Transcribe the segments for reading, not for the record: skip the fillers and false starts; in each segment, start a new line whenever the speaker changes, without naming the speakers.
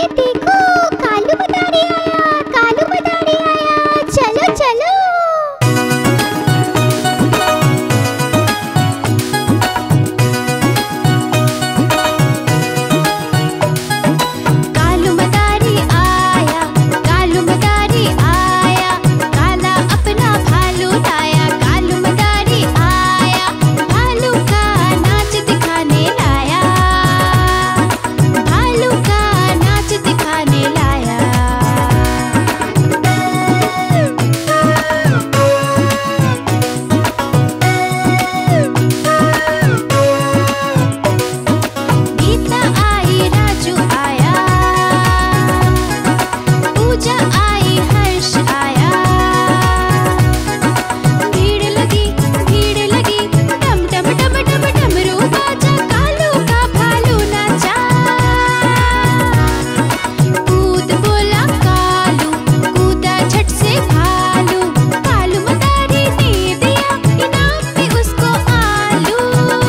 अरे देखो, कालू मदारी आया, कालू मदारी आया, चलो चलो। कालू मदारी आया, कालू मदारी आया, काला अपना भालू लाया। कालू मदारी आया, भालू का नाच दिखाने लाया, भालू का नाच दिखाने लाया। गीता आई, राजू आया, पूजा आई, हर्ष आया। भीड़ लगी, डम डम डम डम डमरू बाजा। कालू का भालू नाचा, कूद बोला कालू, कूदा झट से भालू। कालू मदारी ने दिया इनाम में उसको आलू।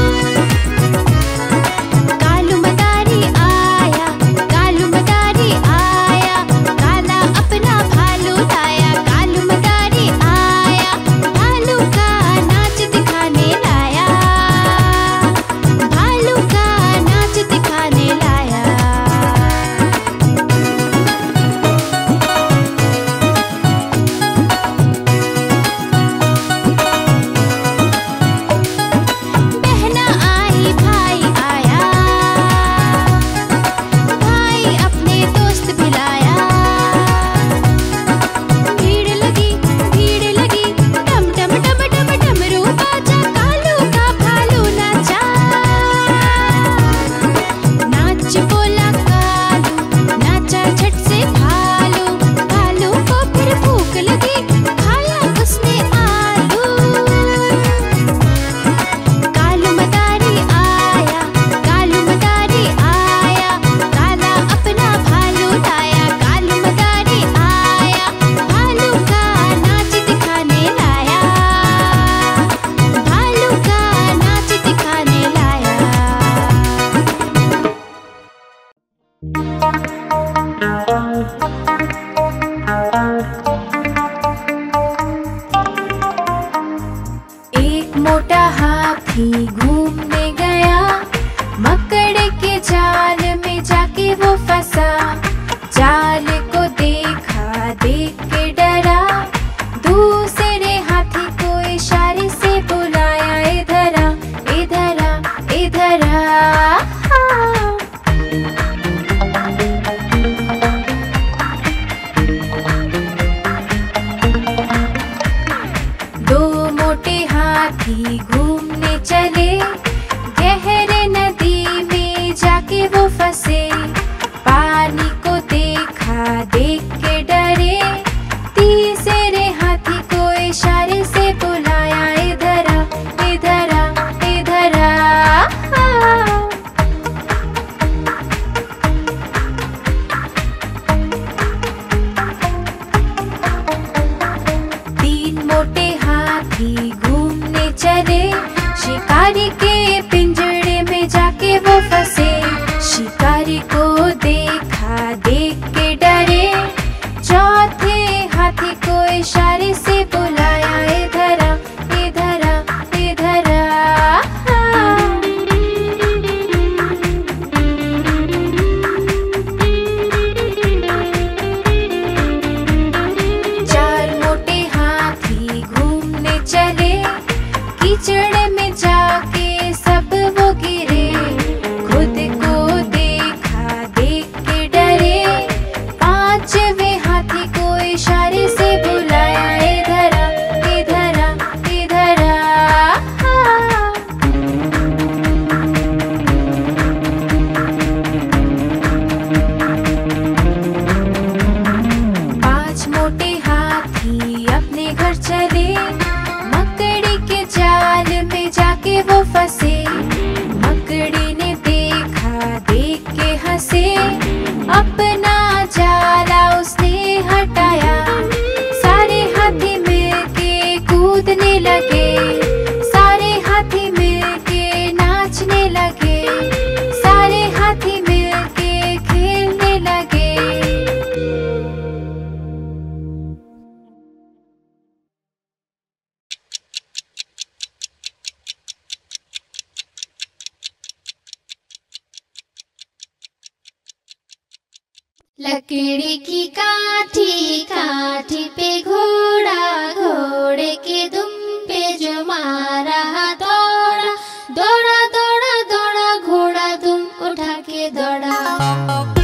कालू मदारी आया, कालू मदारी आया, काला अपना भालू लाया। कालू मदारी आया, भालू का नाच दिखाने लाया, भालू का नाच दिखाने लाया। बहना आई, भाई आया, भाई अपने दोस्त बुलाया। भीड़ लगी, डम डम डम डम डमरू बाजा। कालू का भालू नाचा, नाच बोला कालू, नाचा झट से भालू। भालू को फिर भूख लगी, खाया उसने आलू। कालू मदारी आया, कालू मदारी आया, काला अपना भालू लाया। कालू मदारी आया, भालू का नाच दिखाने लाया, भालू का नाच दिखाने लाया। एक मोटा हाथी घूमने गया, मकड़े के जाल में जाके वो फंसा। जाल को देखा, देख के डरा, दूसरे हाथी को इशारे से बुलाया, इधर आ, इधर आ, इधर आ। दो मोटे हाथी घूमने चले, गहरे नदी में जाके वो फंसे। पानी को देखा, देख के डरे, तीसरे हाथी को इशारे से बुलाया, इधर आ, इधर आ, इधर आ। तीन मोटे हाथी घूमने चले, शिकारी के पिंजरे में जाके वो फंसे। शिकारी को देखा, देख के डरे, चौथे हाथी को इशारे से बुलाया, इधर आ, इधर आ, इधर आ। चार मोटे हाथी घूमने चले, कीचड़ में जाके सब वो गिरे। खुद को देखा, देख के डरे, पांचवें हाथी को इशारे से बुलाया, इधर आ, इधर आ, इधर आ। पांच मोटे हाथी अपने घर चले, मकड़ी के जाल में जाके वो फंसे। मकड़ी ने देखा, देख के हंसे, अपना जाला उसने हटाया। सारे हाथी मिलके कूदने लगे, सारे हाथी मिलके नाचने लगे, सारे हाथी मिलके खेलने लगे। लकड़ी की काठी, काठी पे घोड़ा, घोड़े के दुम पे जो मारा, दौड़ा दौड़ा दौड़ा दौड़ा, घोड़ा दुम उठा के दौड़ा।